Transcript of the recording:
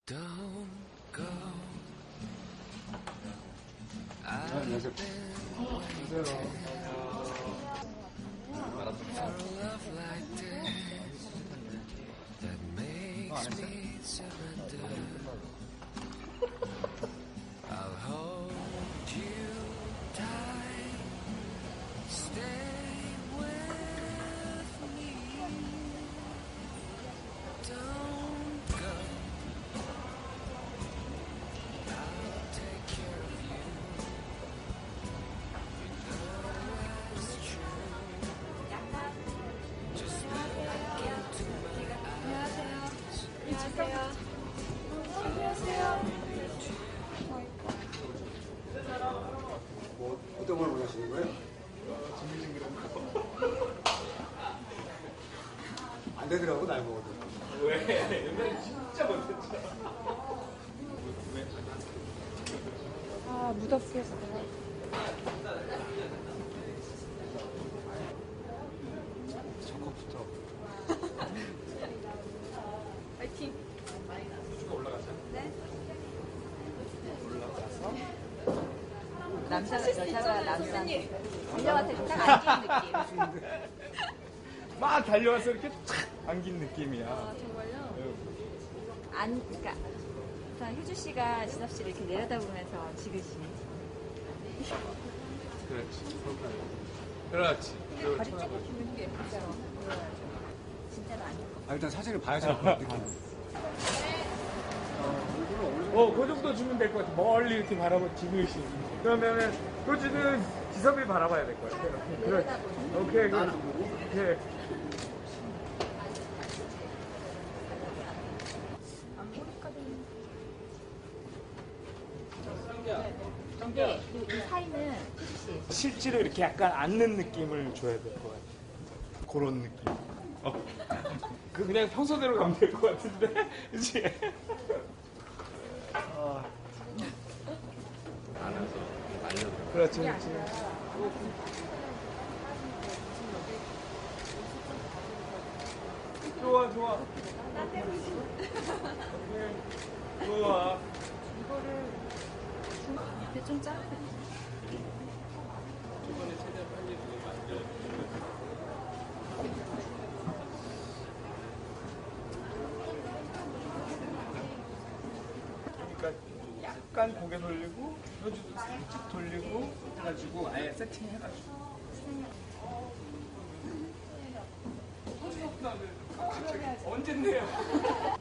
Don't go. I've been waiting for a love like this that makes me surrender. I'll hold you tight, stay with me. Don't go. I'll take care of you. You know it's true. Just look into my eyes. 뭐 어떤 걸 원하시는 거예요? 안 되더라고 날 먹어도. 왜? 옛날에 진짜 못했죠. 아, 무덥겠어요. 저거부터. 파이팅! 남자가 여자가 남자한테 달려와서 딱 안기는 느낌. 막 달려와서 이렇게 탁 안긴 느낌이야. 아, 정말요? 그러니까 우선 효주 씨가 진섭 씨를 이렇게 내려다보면서 지그시. 그렇지. 그렇지. 다리 쭉 펴는 게 예쁘죠. 진짜로 안 예뻐. 아 일단 사진을 봐야지 느낌. 그 정도 주면 될 것 같아. 멀리 이렇게 바라보고 지그시. 그러면은 효주는 지섭을 바라봐야 될 것 같아. 그렇지. 오케이. 오케이. 근데 이 사이는 효주 씨. 실제로 이렇게 약간 앉는 느낌을 줘야 될 것 같아. 그런 느낌. 그냥 평소대로 가면 될 것 같은데? 그치? 그렇지, 그렇지. 좋아, 좋아. 오케이. 좋아. 밑에 좀 짜야 돼. 그러니까 약간 고개 돌리고 효주도 살짝 돌리고 해가지고 아예 세팅해가지고 언제 내요?